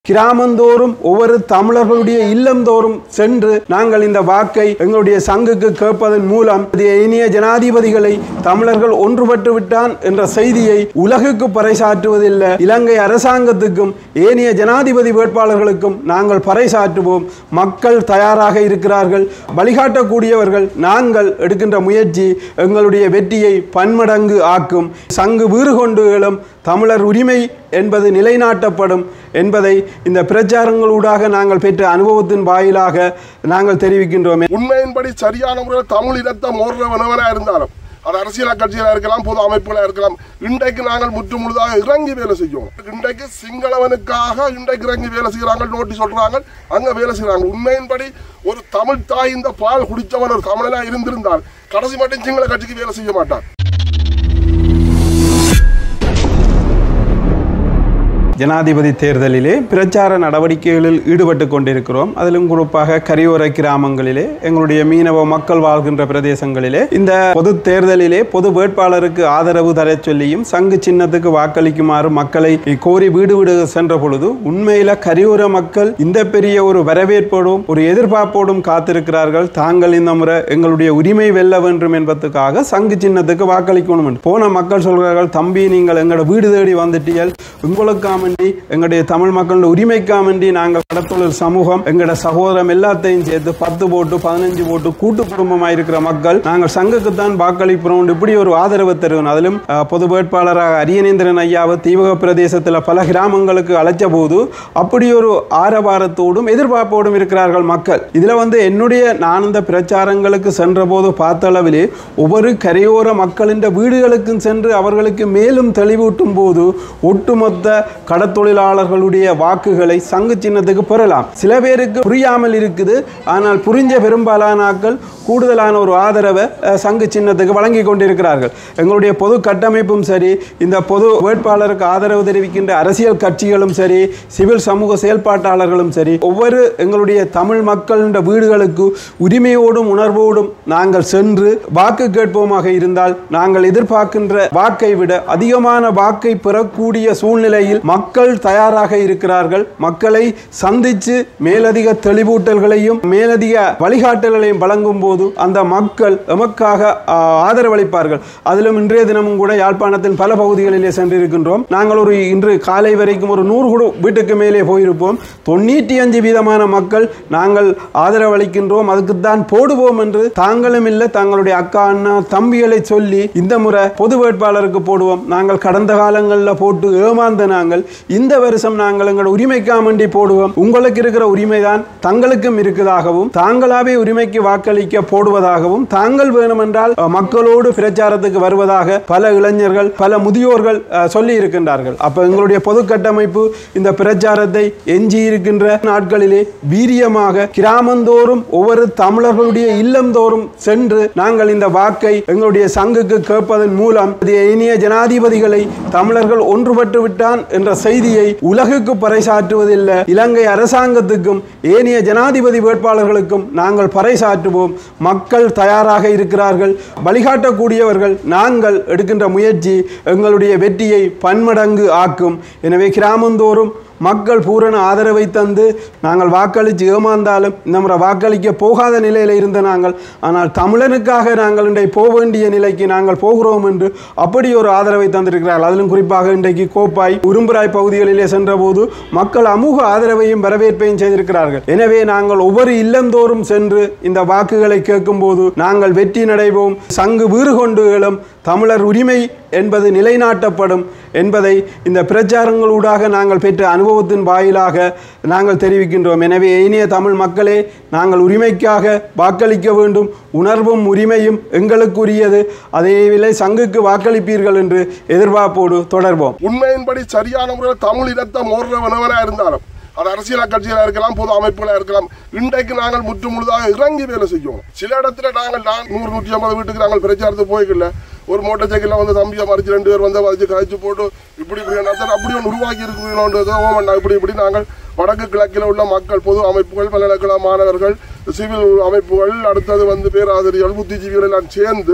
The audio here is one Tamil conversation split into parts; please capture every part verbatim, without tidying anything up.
கிராமந்தோறும் ஒவ்வொரு தமிழர்களுடைய இல்லந்தோறும் சென்று நாங்கள் இந்த வாக்கை எங்களுடைய சங்குக்கு கேட்பதன் மூலம் இனிய ஜனாதிபதிகளை தமிழர்கள் ஒன்றுபட்டு விட்டான் என்ற செய்தியை உலகுக்கு பறைசாற்றுவதில்லை. இலங்கை அரசாங்கத்துக்கும் ஏனைய ஜனாதிபதி வேட்பாளர்களுக்கும் நாங்கள் பறைசாற்றுவோம். மக்கள் தயாராக இருக்கிறார்கள். வழிகாட்டக்கூடியவர்கள் நாங்கள் எடுக்கின்ற முயற்சி எங்களுடைய வெற்றியை பன்மடங்கு ஆக்கும். சங்கு வீறு கொண்டு எழும் தமிழர் உரிமை என்பது நிலைநாட்டப்படும் என்பதை இந்த பிரச்சாரங்களூடாக நாங்கள் பெற்ற அனுபவத்தின் வாயிலாக நாங்கள் தெரிவிக்கின்றோம். உண்மையின்படி சரியான முறையில் தமிழ் இனத்தை மோர்றவனவனா இருந்தாலும் அது அரசியல் கட்சிகளாக இருக்கலாம், பொது அமைப்புகளாக இருக்கலாம், இன்றைக்கு நாங்கள் முற்று முழுதாக இறங்கி வேலை செய்யும். இன்றைக்கு சிங்களவனுக்காக இன்றைக்கு இறங்கி வேலை செய்கிறாங்க, நோட்டீஸ் சொல்றாங்க, அங்க வேலை செய்யறாங்க. உண்மையின்படி ஒரு தமிழ் தாய் இந்த பால் குடித்தவன் ஒரு தமிழனா இருந்திருந்தால் கடைசி மட்டும் சிங்கள கட்சிக்கு வேலை செய்ய மாட்டான். ஜனாதிபதி தேர்தலிலே பிரச்சார நடவடிக்கைகளில் ஈடுபட்டு கொண்டிருக்கிறோம். அதிலும் குறிப்பாக கரையோர கிராமங்களிலே எங்களுடைய மீனவ மக்கள் வாழ்கின்ற பிரதேசங்களிலே இந்த பொது தேர்தலிலே பொது வேட்பாளருக்கு ஆதரவு தர சொல்லியும் சங்கு சின்னத்துக்கு வாக்களிக்குமாறு மக்களை கோரி வீடு வீடு சென்ற பொழுது உண்மையில கரையோர மக்கள் இந்த பெரிய ஒரு வரவேற்போடும் ஒரு எதிர்பார்ப்போடும் காத்திருக்கிறார்கள். தாங்கள் இந்த முறை எங்களுடைய உரிமை வெல்ல வேண்டும் என்பதற்காக சங்கு சின்னத்துக்கு வாக்களிக்கணும். போன மக்கள் சொல்கிறார்கள், தம்பி நீங்கள் எங்களோட வீடு தேடி வந்துட்டீர்கள், உங்களுக்காக எங்களுடைய தமிழ் மக்களோட உரிமைக்காமண்டி நாங்கள் கடத்தொழில் சமூகம் எங்களோட சகோதரம் எல்லாத்தையும் சேர்த்து பத்து போட்டு பதினஞ்சு போட்டு கூட்டு குடும்பமாக இருக்கிற மக்கள் நாங்கள் சங்குக்குத்தான் வாக்களிப்போம் இப்படி ஒரு ஆதரவு தருவோம். அதிலும் பொது வேட்பாளராக அரியநேந்திரன் ஐயாவை தீவக பிரதேசத்தில் பல கிராமங்களுக்கு அழைச்ச போது அப்படி ஒரு ஆரவாரத்தோடும் எதிர்பார்ப்போடும் இருக்கிறார்கள் மக்கள். இதுல வந்து என்னுடைய நான் இந்த பிரச்சாரங்களுக்கு சென்ற போது பார்த்த அளவிலே ஒவ்வொரு கரையோர மக்களின் வீடுகளுக்கும் சென்று அவர்களுக்கு மேலும் தெளிவூட்டும் போது ஒட்டுமொத்த கடத்தொழிலாளர்களுடைய வாக்குகளை சங்கு சின்னத்துக்கு பெறலாம். சில பேருக்கு புரியாமல் இருக்குது, ஆனால் புரிஞ்ச பெரும்பாலானாக்கள் கூடுதலான ஒரு ஆதரவை சங்கு சின்னத்துக்கு வழங்கி கொண்டிருக்கிறார்கள். எங்களுடைய பொது கட்டமைப்பும் சரி, இந்த பொது வேட்பாளருக்கு ஆதரவு தெரிவிக்கின்ற அரசியல் கட்சிகளும் சரி, சிவில் சமூக செயல்பாட்டாளர்களும் சரி, ஒவ்வொரு எங்களுடைய தமிழ் மக்களின் வீடுகளுக்கு உரிமையோடும் உணர்வோடும் நாங்கள் சென்று வாக்கு கேட்போமாக இருந்தால் நாங்கள் எதிர்பார்க்கின்ற வாக்கை விட அதிகமான வாக்கை பெறக்கூடிய சூழ்நிலையில் மக்கள் தயாராக இருக்கிறார்கள். மக்களை சந்தித்து மேலதிக தெளிவூட்டல்களையும் மேலதிக வழிகாட்டல்களையும் வழங்கும் போது அந்த மக்கள் எமக்காக ஆதரவளிப்பார்கள். அதிலும் இன்றைய தினமும் கூட யாழ்ப்பாணத்தின் பல பகுதிகளிலே சென்றிருக்கின்றோம். நாங்கள் ஒரு இன்று காலை வரைக்கும் ஒரு நூறு குடு வீட்டுக்கு மேலே போயிருப்போம். தொண்ணூற்றி அஞ்சு வீதமான மக்கள் நாங்கள் ஆதரவளிக்கின்றோம், அதுக்குத்தான் போடுவோம் என்று தாங்களும் இல்லை தங்களுடைய அக்கா அண்ணா தம்பிகளை சொல்லி இந்த முறை பொது வேட்பாளருக்கு போடுவோம். நாங்கள் கடந்த காலங்களில் போட்டு ஏமாந்த நாங்கள் இந்த வருஷம் நாங்கள் எங்களோட உரிமைக்காமண்டி போடுவோம். உங்களுக்கு இருக்கிற உரிமைதான் தங்களுக்கும் இருக்குதாகவும் தாங்களாவே உரிமைக்கு வாக்களிக்க போடுவதாகவும் தாங்கள் வேணுமென்றால் மக்களோடு பிரச்சாரத்துக்கு வருவதாக பல இளைஞர்கள் பல முதியோர்கள் சொல்லி இருக்கின்றார்கள். அப்ப எங்களுடைய பொது கட்டமைப்பு இந்த பிரச்சாரத்தை எஞ்சி இருக்கின்ற நாட்களிலே வீரியமாக கிராமந்தோறும் ஒவ்வொரு தமிழர்களுடைய இல்லந்தோறும் சென்று நாங்கள் இந்த வாக்கை எங்களுடைய சங்குக்கு கேட்பதன் மூலம் இனிய ஜனாதிபதிகளை தமிழர்கள் ஒன்றுபட்டு விட்டான் என்ற செய்தியை உலகுக்கு பறைசாற்றுவதில்லை. இலங்கை அரசாங்கத்துக்கும் ஏனைய ஜனாதிபதி வேட்பாளர்களுக்கும் நாங்கள் பறைசாற்றுவோம். மக்கள் தயாராக இருக்கிறார்கள். வழிகாட்டக்கூடியவர்கள் நாங்கள் எடுக்கின்ற முயற்சி எங்களுடைய வெற்றியை பன்மடங்கு ஆக்கும். எனவே கிராமந்தோறும் மக்கள் பூரண ஆதரவை தந்து நாங்கள் வாக்களித்து ஏமாந்தாலும் இந்த முறை வாக்களிக்க போகாத நிலையில் இருந்த நாங்கள் ஆனால் தமிழனுக்காக நாங்கள் இன்றைக்கு போக வேண்டிய நிலைக்கு நாங்கள் போகிறோம் என்று அப்படி ஒரு ஆதரவை தந்திருக்கிறார்கள். அதிலும் குறிப்பாக இன்றைக்கு கோப்பாய் உரும்புராய் பகுதிகளிலே சென்ற போது மக்கள் அமோக ஆதரவையும் வரவேற்பையும் செய்திருக்கிறார்கள். எனவே நாங்கள் ஒவ்வொரு இல்லந்தோறும் சென்று இந்த வாக்குகளை கேட்கும் போது நாங்கள் வெற்றி நடைவோம். சங்கு வீறு கொண்டு எழும் தமிழர் உரிமை என்பது நிலைநாட்டப்படும் என்பதை இந்த பிரச்சாரங்களூடாக நாங்கள் பெற்ற அனுபவத்தின் வாயிலாக நாங்கள் தெரிவிக்கின்றோம். எனவே இனிய தமிழ் மக்களே, நாங்கள் உரிமைக்காக வாக்களிக்க வேண்டும். உணர்வும் உரிமையும் எங்களுக்குரியது. அதேவேளை சங்குக்கு வாக்களிப்பீர்கள் என்று எதிர்பார்ப்போடு தொடர்வோம். உண்மையின்படி சரியான முறையில் தமிழ் இனத்தை மோர்றவனவனா இருந்தாலும் அது அரசியல் கட்சிகளாக இருக்கலாம், பொது அமைப்புகளாக இருக்கலாம், இன்றைக்கு நாங்கள் முற்று முழுதாக இறங்கி வேலை செய்யும். சில இடத்துல நாங்கள் நூறு நூற்றி ஐம்பது வீட்டுக்கு நாங்கள் பிரச்சாரத்துக்கு போய்க்கல ஒரு மோட்டர் சைக்கிளில் வந்து தம்பியை மறிச்சு ரெண்டு பேர் வந்து வச்சு கழிச்சு போட்டு இப்படி இப்படி அப்படி ஒன்று உருவாக்கி இருக்குன்னு இப்படி இப்படி நாங்கள் வடக்கு கிழக்கில் உள்ள மக்கள் பொது அமைப்புகள் பல்கலைக்கழக மாணவர்கள் சிவில் அமைப்புகள் அடுத்தது வந்து பேராசிரியர்கள் புத்திஜீவிகள் எல்லாம் சேர்ந்து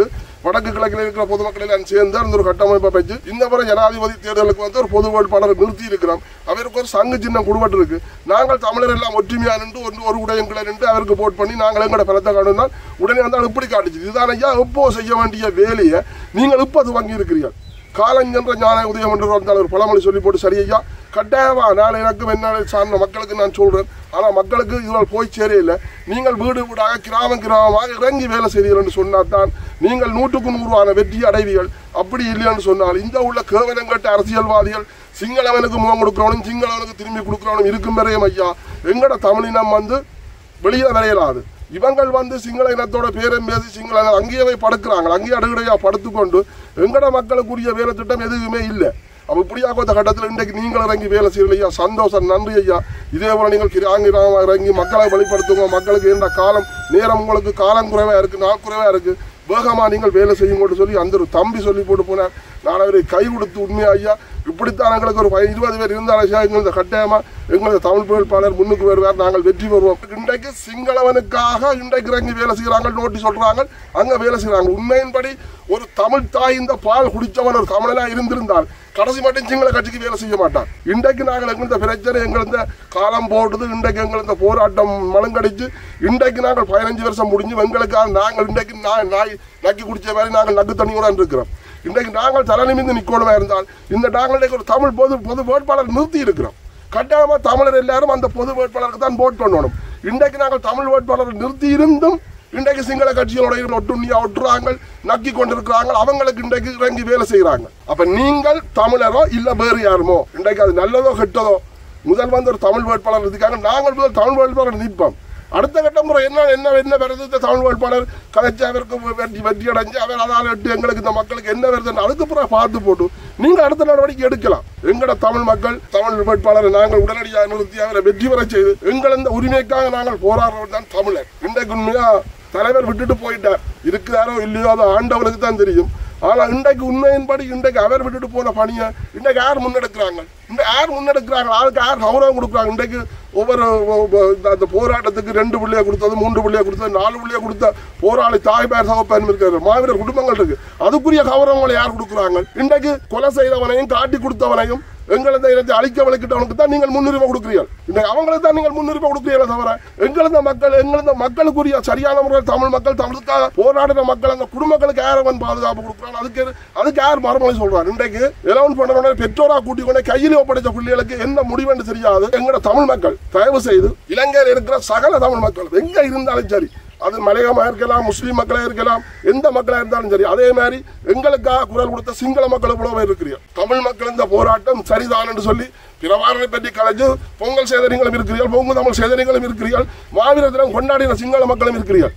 வடக்கு கிழக்கில் இருக்கிற பொதுமக்கள் எல்லாம் சேர்ந்து அந்த ஒரு கட்டமைப்பை வச்சு இந்த முறை ஜனாதிபதி தேர்தலுக்கு வந்து ஒரு பொது வேட்பாளரை நிறுத்தி இருக்கிறோம். அவருக்கு ஒரு சங்கு சின்னம் கொடுபட்டு இருக்கு. நாங்கள் தமிழர் எல்லாம் ஒற்றுமையா நின்று ஒன்று ஒரு உடையங்களை நின்று அவருக்கு போட் பண்ணி நாங்கள் எங்களோட பலத்தை காணுனால் உடனே வந்தால் இப்படி காட்டுச்சு. இதுதான் ஐயா எப்போ செய்ய வேண்டிய வேலையை நீங்கள் இப்போ துவங்கி இருக்கிறீர்கள். காலஞ்சென்ற ஞான உதயம் என்று வந்தால் ஒரு பழமொழி சொல்லி போட்டு சரி ஐயா கட்டாயமா நாளை எனக்கும் என்ன சார்ந்த மக்களுக்கு நான் சொல்றேன். ஆனால் மக்களுக்கு இதனால் போய் சேரையில்லை. நீங்கள் வீடு வீடாக கிராமம் கிராமமாக இறங்கி வேலை செய்வீர்கள் என்று சொன்னால் தான் நீங்கள் நூற்றுக்கு நூறுவான வெற்றி அடைவீர்கள். அப்படி இல்லைன்னு சொன்னால் இந்த உள்ள கேவலங்கட்ட அரசியல்வாதிகள் சிங்களவனுக்கு முகம் கொடுக்கிறவனும் சிங்களவனுக்கு திரும்பி கொடுக்கிறவனும் இருக்கும் வரையும் ஐயா எங்கட தமிழினம் வந்து வெளியே வரையலாது. இவங்கள் வந்து சிங்கள இனத்தோட பேரும் பேசி சிங்கள அங்கேயே போய் படுக்கிறாங்க. அங்கேயே அடுக்கடையா படுத்துக்கொண்டு எங்கட மக்களுக்குரிய வேலை திட்டம் எதுவுமே இல்லை. அப்போ இப்படியாக அந்த கட்டத்தில் இன்றைக்கு நீங்கள் இறங்கி வேலை செய்யலையா சந்தோஷம், நன்றி ஐயா. இதே போல நீங்கள் கிராங்கிராம இறங்கி மக்களை வெளிப்படுத்துங்க. மக்களுக்கு என்ற காலம் நேரம் உங்களுக்கு காலம் குறைவாக இருக்குது, நாள் குறைவாக இருக்குது, வேகமாக நீங்கள் வேலை செய்யுங்கன்னு சொல்லி அந்த ஒரு தம்பி சொல்லி போட்டு போனார். நான் அவரை கை கொடுத்து உண்மையா ஐயா இப்படித்தான் எங்களுக்கு ஒரு இருபது பேர் இருந்தாலும் எங்களது கட்டாயமா எங்களது தமிழ் வேட்பாளர் முன்னுக்கு வருவார், நாங்கள் வெற்றி பெறுவோம். இன்றைக்கு சிங்களவனுக்காக இன்றைக்கு இறங்கி வேலை செய்கிறாங்க, நோட்டி சொல்றாங்க, அங்க வேலை செய்யறாங்க. உண்மையின்படி ஒரு தமிழ் தாய் இந்த பால் குடிச்சவன் ஒரு தமிழனா இருந்திருந்தால் கடைசி மட்டும் சிங்கள கட்சிக்கு வேலை செய்ய மாட்டான். இன்றைக்கு நாங்கள் எங்களது பிரச்சனை எங்களது காலம் போடுது. இன்றைக்கு எங்களது போராட்டம் மலங்கடிச்சு இன்றைக்கு நாங்கள் பதினஞ்சு வருஷம் முடிஞ்சு எங்களுக்காக நாங்கள் இன்றைக்கு நாய் நக்கி குடிச்ச மாதிரி நாங்கள் நக்கு தண்ணியோட இருக்கிறோம். இன்றைக்கு நாங்கள் தலை நிமிந்து நிக்கோணமா இருந்தால் இந்த நாங்கள் ஒரு தமிழ் பொது பொது வேட்பாளர் நிறுத்தி இருக்கிறோம். கட்டாயமா தமிழர் எல்லாரும் அந்த பொது வேட்பாளருக்கு தான் போட் பண்ணணும். இன்றைக்கு நாங்கள் தமிழ் வேட்பாளர் நிறுத்தி இருந்தும் இன்றைக்கு சிங்கள கட்சிகளோட ஒட்டுண்ணியா ஒட்டுறாங்க, நக்கி கொண்டிருக்கிறாங்க. அவங்களுக்கு இன்றைக்கு இறங்கி வேலை செய்யறாங்க. அப்ப நீங்கள் தமிழரோ இல்ல வேறு யாருமோ இன்றைக்கு அது நல்லதோ கெட்டதோ முதல் வந்து ஒரு தமிழ் வேட்பாளர் இருக்காங்க. நாங்கள் முதல் தமிழ் வேட்பாளர் நிற்போம். அடுத்த கட்ட முறை என்ன என்ன என்ன வருது தமிழ் வேட்பாளர் கலைச்சி அவருக்கு வெற்றி வெற்றி அடைஞ்சு அவர் அதால் எட்டு எங்களுக்கு இந்த மக்களுக்கு என்ன வருதுன்னு அதுக்கு பிறகு பார்த்து போட்டு நீங்கள் அடுத்த நடவடிக்கை எடுக்கலாம். எங்களோட தமிழ் மக்கள் தமிழ் வேட்பாளரை நாங்கள் உடனடியாக நிறுத்தி அவரை வெற்றி பெற செய்து எங்கள் இந்த உரிமைக்காக நாங்கள் போராடுறவர் தான் தமிழர். இன்றைக்கு உண்மையா தலைவர் விட்டுட்டு போயிட்டார், இருக்கிறாரோ இல்லையோ அது ஆண்டவனுக்கு தான் தெரியும். ஆனால் இன்றைக்கு உண்மையின்படி இன்றைக்கு அவர் விட்டுட்டு போன பணியை இன்றைக்கு யார் முன்னெடுக்கிறாங்க, இந்த யார் முன்னெடுக்கிறாங்க, அதுக்கு யார் கௌரவம் கொடுக்குறாங்க. இன்றைக்கு ஒவ்வொரு அந்த போராட்டத்துக்கு ரெண்டு பிள்ளைய கொடுத்தது, மூன்று பிள்ளைய கொடுத்தது, நாலு பிள்ளைய கொடுத்த போராளி தாய் பேர் சகப்பன் இருக்கிற மாவீரர் குடும்பங்கள் இருக்கு. அதுக்குரிய கௌரவங்களை யார் கொடுக்குறாங்க? இன்றைக்கு கொலை செய்தவனையும் காட்டி கொடுத்தவனையும் எங்களது இனத்தை அழிக்க வளர்க்கிட்டவனுக்கு தான் நீங்கள் முன்னுரிமை கொடுக்கிறீர்கள். இன்றைக்கு அவங்களுக்கு தான் நீங்கள் முன்னுரிமை கொடுக்கிறீங்களே தவிர எங்களது மக்கள் எங்களது மக்களுக்குரிய சரியான முறையில் தமிழ் மக்கள் தமிழுக்காக போராடுற மக்கள் அந்த குடும்பங்களுக்கு யாரவன் பாதுகாப்பு கொடுக்குறாங்க. அதுக்கு அதுக்கு யார் மறுமொழி சொல்றாங்க? இன்றைக்கு எலவன் பண்ண பெற்றோரா கூட்டிக் கொண்டே கையில் ஒப்படைத்த பிள்ளைகளுக்கு என்ன முடிவென்று தெரியாது. எங்களோட தமிழ் மக்கள் தயவு செய்து இலங்கையில் இருக்கிற சகல தமிழ் மக்கள் எங்க இருந்தாலும் சரி, அது மலையமாக இருக்கலாம், முஸ்லீம் மக்களாக இருக்கலாம், எந்த மக்களாக இருந்தாலும் சரி, அதே மாதிரி எங்களுக்காக குரல் கொடுத்த சிங்கள மக்கள் இவ்வளவு இருக்கிறீர்கள். தமிழ் மக்கள் இந்த போராட்டம் சரிதான் என்று சொல்லி பிரபாரனை பற்றி கலைஞ்சு பொங்கல் சேதனைகளும் இருக்கிறீர்கள், பொங்கு தமிழ் சேதனைகளும் இருக்கிறீர்கள், மாவீரர் தினம் கொண்டாடின சிங்கள மக்களும் இருக்கிறீர்கள்.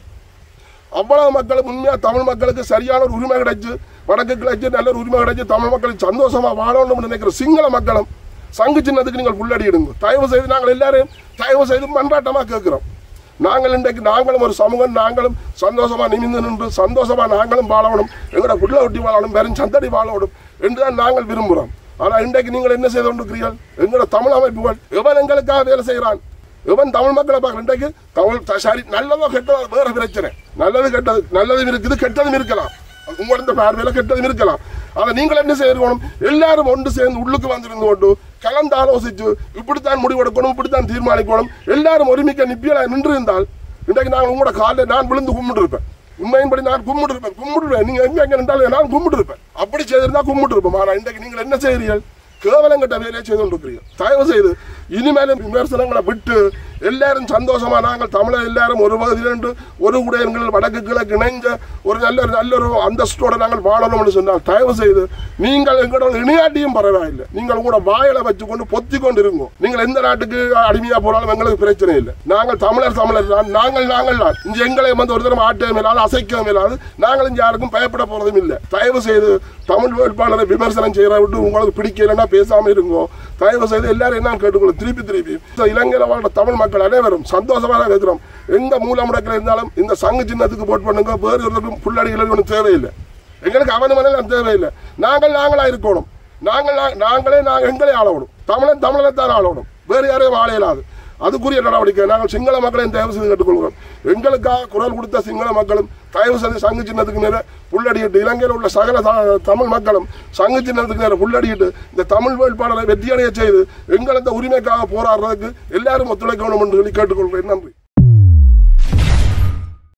அவ்வளவு மக்களும் உண்மையா தமிழ் மக்களுக்கு சரியான ஒரு உரிமை கிடைச்சு, வடக்கு கிடைச்சு நல்ல ஒரு உரிமை கிடைச்சு தமிழ் மக்களுக்கு சந்தோஷமா வாழணும் நினைக்கிற சிங்கள மக்களும் சங்கு சின்னத்துக்கு நீங்கள் உள்ளடியிடுங்க. தயவு செய்து நாங்கள் எல்லாரும் தயவு செய்து மன்றாட்டமா கேட்கிறோம். நாங்கள் இன்றைக்கு நாங்களும் ஒரு சமூகம், நாங்களும் சந்தோஷமா நிமிந்து நின்று சந்தோஷமா நாங்களும் வாழணும், எங்களோட புள்ள ஒட்டி வாழணும், வெறும் சந்தடி வாழணும் என்றுதான் நாங்கள் விரும்புகிறோம். ஆனால் இன்றைக்கு நீங்கள் என்ன செய்து கொண்டிருக்கிறீர்கள்? எங்களோட தமிழ் அமைப்புகள் எவன் எங்களுக்காக வேலை செய்கிறான், எவன் தமிழ் மக்களை பார்க்க இன்றைக்கு தமிழ் சரி நல்லதோ கெட்டதோ வேற பிரச்சனை. நல்லது கெட்டது நல்லதும் இருக்குது, கெட்டதும் இருக்கலாம். உங்களோட பார்வையில கெட்டதும் இருக்கலாம். அதை நீங்கள் என்ன செய்யணும்? எல்லாரும் ஒன்று சேர்ந்து உள்ளுக்கு வந்திருந்து கொண்டு கலந்து ஆலோசிச்சு இப்படித்தான் முடிவெடுக்கணும், இப்படித்தான் தீர்மானிக்கணும், எல்லாரும் ஒருமிக்க நிப்பியலா நின்று இருந்தால் இன்றைக்கு நான் உங்களோட காலில் நான் விழுந்து கும்பிட்டு இருப்பேன். உண்மையின்படி நான் கும்பிட்டு இருப்பேன் கும்பிட்டுருப்பேன் நீங்க எங்க எங்க நின்றாலும் நான் கும்பிட்டு இருப்பேன். அப்படி செய்திருந்தா கும்பிட்டு இருப்போம். ஆனால் இன்றைக்கு நீங்கள் என்ன செய்கிறீர்கள்? கேவலம் கட்ட வேலையை செய்து கொண்டிருக்கிறீர்கள். தயவு செய்து இனிமேலும் விமர்சனங்களை விட்டு எல்லாரும் சந்தோஷமா நாங்கள் தமிழர் எல்லாரும் ஒரு பகுதியில் ஒரு உடையங்கள் வடக்கு கிழக்கு இணைஞ்ச ஒரு நல்ல நல்ல ஒரு அந்தஸ்தோட நாங்கள் வாழணும் என்று சொன்னால் தயவு செய்து நீங்கள் எங்களோட இணையாட்டியும் பரவாயில்லை, நீங்கள் கூட வாயில வச்சுக்கொண்டு பொத்தி கொண்டு இருங்கோ. நீங்கள் எந்த நாட்டுக்கு அடிமையா போனாலும் எங்களுக்கு பிரச்சனை இல்லை. நாங்கள் தமிழர் தமிழர் தான், நாங்கள் நாங்கள் தான். இங்க எங்களை வந்து ஒரு தரம் ஆட்ட மேலாது அசைக்க மேலாது நாங்கள் இங்க யாருக்கும் பயப்பட போறதும் இல்லை. தயவு செய்து தமிழ் வேட்பாளரை விமர்சனம் செய்யற விட்டு உங்களுக்கு பிடிக்கலன்னா பேசாம இருங்கோ. தயவு செய்து எல்லாரும் என்ன கேட்டுக்கொள்ள திருப்பி திருப்பி இலங்கையில வாழ்ற தமிழ் மக்கள் அனைவரும் சந்தோஷமா தான் இருக்கிறோம். எந்த மூல முடக்கில் இருந்தாலும் இந்த சங்கு சின்னத்துக்கு போட் பண்ணுங்க. வேறு ஒருவருக்கும் புள்ளடிகள் ஒன்றும் தேவையில்லை. எங்களுக்கு அவன் மனையில் தேவையில்லை. நாங்கள் நாங்களா இருக்கணும். நாங்கள் நாங்களே நாங்கள் எங்களே ஆளணும். தமிழன் தமிழனைத்தான் ஆளணும். வேறு யாரையும் ஆள இயலாது. அதுக்குரிய நடவடிக்கை நாங்கள் சிங்கள மக்களையும் தயவு செய்து கேட்டுக்கொள்கிறோம். எங்களுக்காக குரல் கொடுத்த சிங்கள மக்களும் தயவு செய்து சங்கு சின்னத்துக்கு நேர புள்ளடியிட்டு, இலங்கையில் உள்ள சகல தமிழ் மக்களும் சங்கு சின்னத்துக்கு நேர புள்ளடியிட்டு இந்த தமிழ் வேட்பாளரை வெற்றியடைய செய்து எங்கள் அந்த உரிமைக்காக போராடுறதுக்கு எல்லாரும் ஒத்துழைக்கணும் என்று சொல்லி கேட்டுக்கொள்கிறேன். நன்றி.